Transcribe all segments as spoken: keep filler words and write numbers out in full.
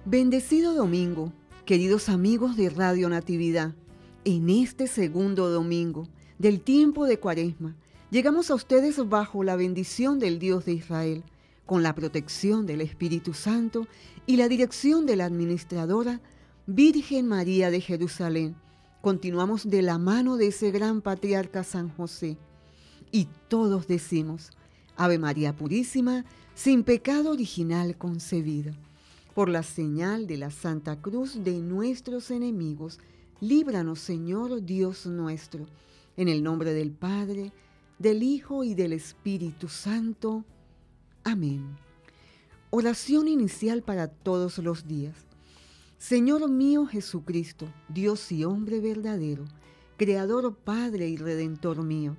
Bendecido domingo, queridos amigos de Radio Natividad. En este segundo domingo del tiempo de Cuaresma, llegamos a ustedes bajo la bendición del Dios de Israel, con la protección del Espíritu Santo y la dirección de la administradora Virgen María de Jerusalén. Continuamos de la mano de ese gran patriarca San José. Y todos decimos, Ave María Purísima, sin pecado original concebida. Por la señal de la Santa Cruz de nuestros enemigos, líbranos, Señor Dios nuestro, en el nombre del Padre, del Hijo y del Espíritu Santo. Amén. Oración inicial para todos los días. Señor mío Jesucristo, Dios y hombre verdadero, Creador, Padre y Redentor mío,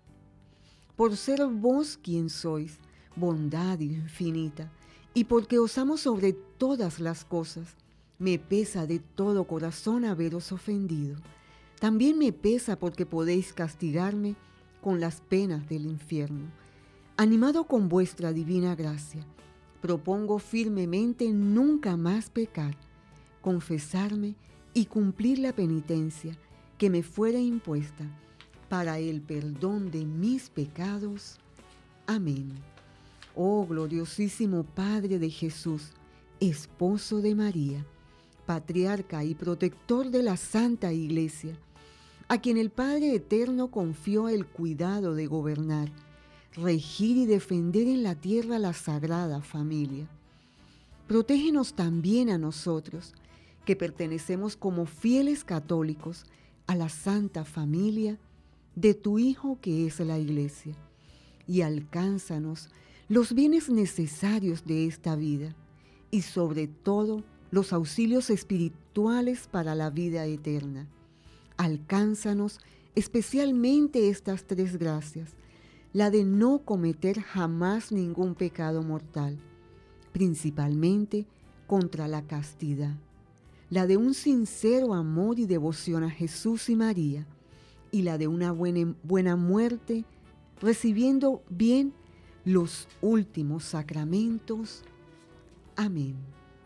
por ser vos quien sois, bondad infinita, y porque os amo sobre todas las cosas, me pesa de todo corazón haberos ofendido. También me pesa porque podéis castigarme con las penas del infierno. Animado con vuestra divina gracia, propongo firmemente nunca más pecar, confesarme y cumplir la penitencia que me fuera impuesta para el perdón de mis pecados. Amén. Oh gloriosísimo Padre de Jesús, esposo de María, patriarca y protector de la Santa Iglesia, a quien el Padre Eterno confió el cuidado de gobernar, regir y defender en la tierra la Sagrada Familia. Protégenos también a nosotros, que pertenecemos como fieles católicos a la Santa Familia de tu Hijo que es la Iglesia, y alcánzanos los bienes necesarios de esta vida y sobre todo los auxilios espirituales para la vida eterna. Alcánzanos especialmente estas tres gracias: la de no cometer jamás ningún pecado mortal, principalmente contra la castidad, la de un sincero amor y devoción a Jesús y María, y la de una buena, buena muerte, recibiendo bien los últimos sacramentos. Amén.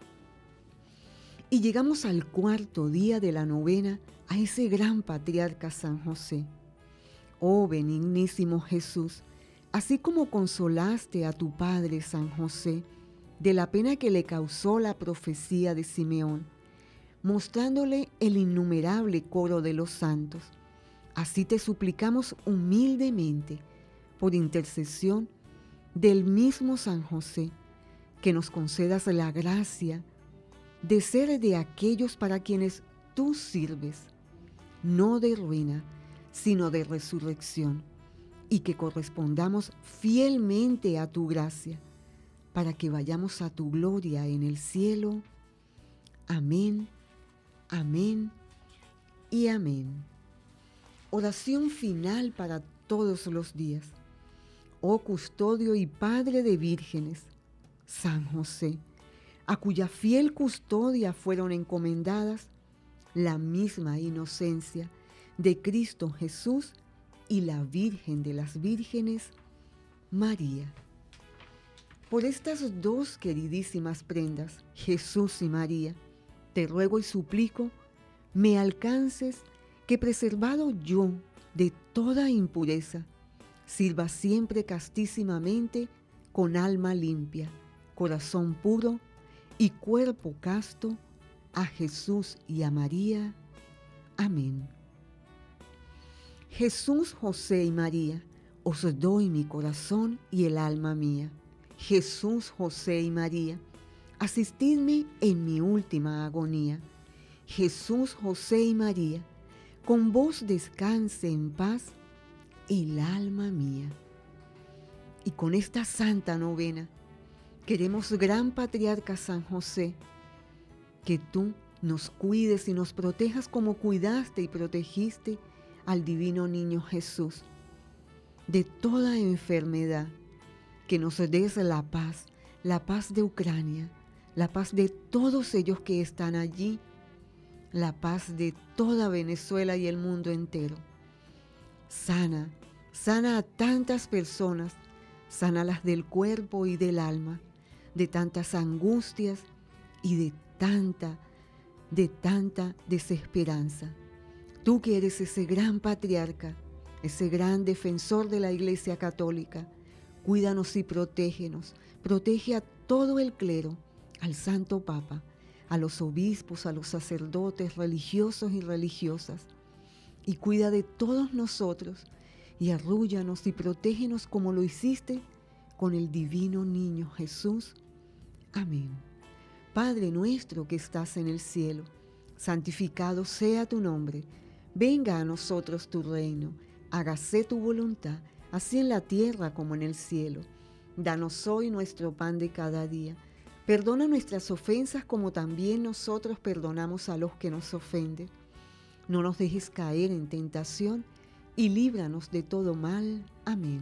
Y llegamos al cuarto día de la novena a ese gran patriarca San José. Oh benignísimo Jesús, así como consolaste a tu padre San José de la pena que le causó la profecía de Simeón, mostrándole el innumerable coro de los santos, así te suplicamos humildemente, por intercesión del mismo San José, que nos concedas la gracia de ser de aquellos para quienes tú sirves, no de ruina, sino de resurrección, y que correspondamos fielmente a tu gracia, para que vayamos a tu gloria en el cielo. Amén, amén y amén. Oración final para todos los días. Oh custodio y padre de vírgenes, San José, a cuya fiel custodia fueron encomendadas la misma inocencia de Cristo Jesús y la Virgen de las Vírgenes, María. Por estas dos queridísimas prendas, Jesús y María, te ruego y suplico, me alcances que, preservado yo de toda impureza, sirva siempre castísimamente con alma limpia, corazón puro y cuerpo casto a Jesús y a María. Amén. Jesús, José y María, os doy mi corazón y el alma mía. Jesús, José y María, asistidme en mi última agonía. Jesús, José y María, con vos descanse en paz el alma mía. Y con esta santa novena queremos, gran patriarca San José, que tú nos cuides y nos protejas como cuidaste y protegiste al divino niño Jesús de toda enfermedad, que nos des la paz, la paz de Ucrania, la paz de todos ellos que están allí, la paz de toda Venezuela y el mundo entero. Sana, sana a tantas personas, sánalas del cuerpo y del alma, de tantas angustias y de tanta, de tanta desesperanza. Tú que eres ese gran patriarca, ese gran defensor de la Iglesia Católica, cuídanos y protégenos. Protege a todo el clero, al Santo Papa, a los obispos, a los sacerdotes religiosos y religiosas, y cuida de todos nosotros, y arrúllanos y protégenos como lo hiciste con el divino niño Jesús. Amén. Padre nuestro que estás en el cielo, santificado sea tu nombre. Venga a nosotros tu reino. Hágase tu voluntad, así en la tierra como en el cielo. Danos hoy nuestro pan de cada día. Perdona nuestras ofensas como también nosotros perdonamos a los que nos ofenden. No nos dejes caer en tentación y líbranos de todo mal. Amén.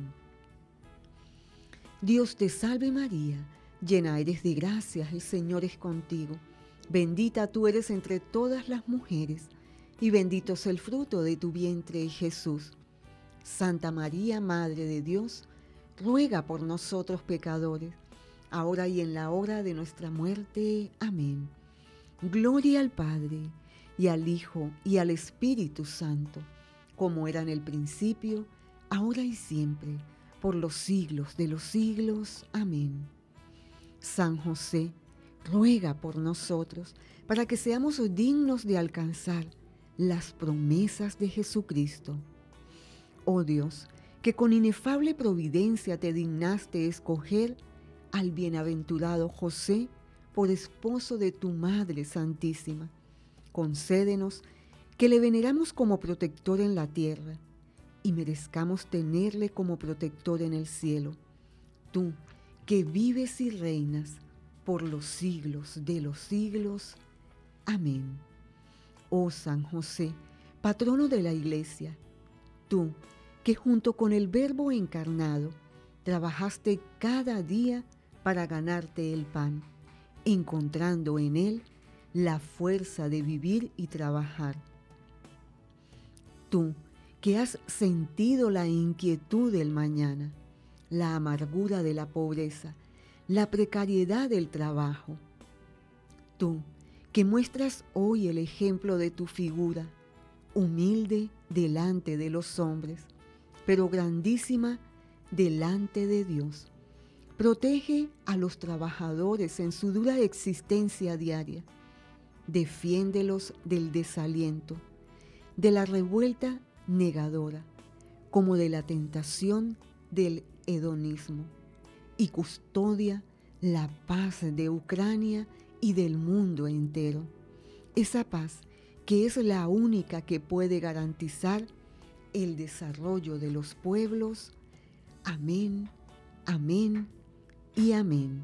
Dios te salve María, llena eres de gracia, el Señor es contigo. Bendita tú eres entre todas las mujeres, y bendito es el fruto de tu vientre, Jesús. Santa María, Madre de Dios, ruega por nosotros pecadores, ahora y en la hora de nuestra muerte. Amén. Gloria al Padre, y al Hijo, y al Espíritu Santo, como era en el principio, ahora y siempre, por los siglos de los siglos. Amén. San José, ruega por nosotros, para que seamos dignos de alcanzar las promesas de Jesucristo. Oh Dios, que con inefable providencia te dignaste escoger al bienaventurado José por esposo de tu Madre Santísima, concédenos que le veneramos como protector en la tierra y merezcamos tenerle como protector en el cielo. Tú, que vives y reinas por los siglos de los siglos. Amén. Oh San José, patrono de la Iglesia, tú, que junto con el Verbo encarnado, trabajaste cada día para ganarte el pan, encontrando en él la fuerza de vivir y trabajar. Tú, que has sentido la inquietud del mañana, la amargura de la pobreza, la precariedad del trabajo. Tú, que muestras hoy el ejemplo de tu figura, humilde delante de los hombres, pero grandísima delante de Dios. Protege a los trabajadores en su dura existencia diaria. Defiéndelos del desaliento, de la revuelta negadora, como de la tentación del hedonismo, y custodia la paz de Ucrania y del mundo entero. Esa paz que es la única que puede garantizar el desarrollo de los pueblos. Amén, amén y amén.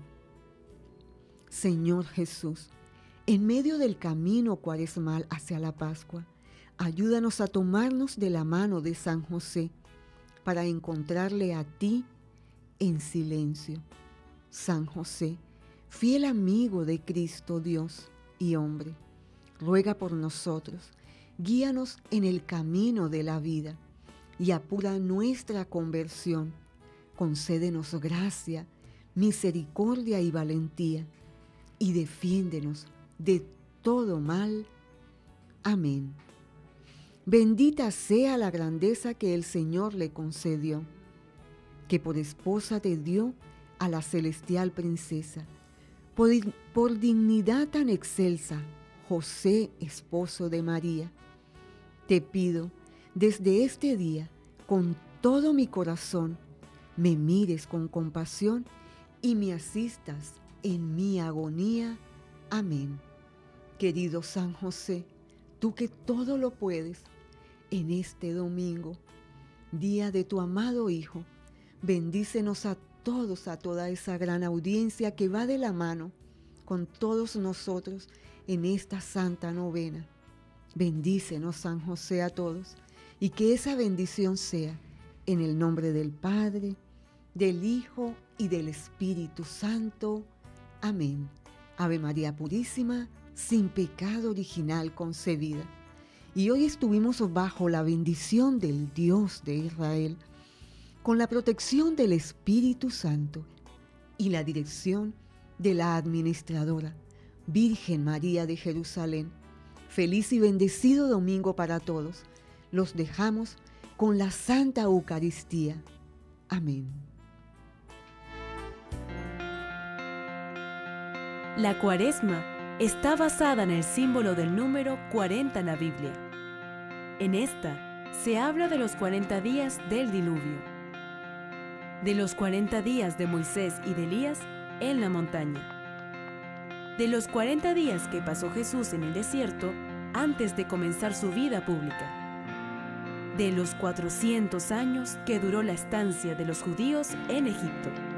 Señor Jesús, en medio del camino cuaresmal hacia la Pascua, ayúdanos a tomarnos de la mano de San José para encontrarle a ti en silencio. San José, fiel amigo de Cristo Dios y hombre, ruega por nosotros, guíanos en el camino de la vida y apura nuestra conversión. Concédenos gracia, misericordia y valentía, y defiéndenos de todo mal. Amén. Bendita sea la grandeza que el Señor le concedió, que por esposa te dio a la celestial princesa, por, por dignidad tan excelsa, José, esposo de María. Te pido, desde este día, con todo mi corazón, me mires con compasión y me asistas en mi agonía. Amén. Querido San José, tú que todo lo puedes, en este domingo, día de tu amado Hijo, bendícenos a todos, a toda esa gran audiencia que va de la mano con todos nosotros en esta santa novena. Bendícenos, San José, a todos, y que esa bendición sea en el nombre del Padre, del Hijo y del Espíritu Santo. Amén. Ave María Purísima, sin pecado original concebida. Y hoy estuvimos bajo la bendición del Dios de Israel, con la protección del Espíritu Santo y la dirección de la administradora Virgen María de Jerusalén, feliz y bendecido domingo para todos. Los dejamos con la Santa Eucaristía. Amén. La Cuaresma está basada en el símbolo del número cuarenta en la Biblia. En esta se habla de los cuarenta días del diluvio, de los cuarenta días de Moisés y de Elías en la montaña, de los cuarenta días que pasó Jesús en el desierto antes de comenzar su vida pública, de los cuatrocientos años que duró la estancia de los judíos en Egipto.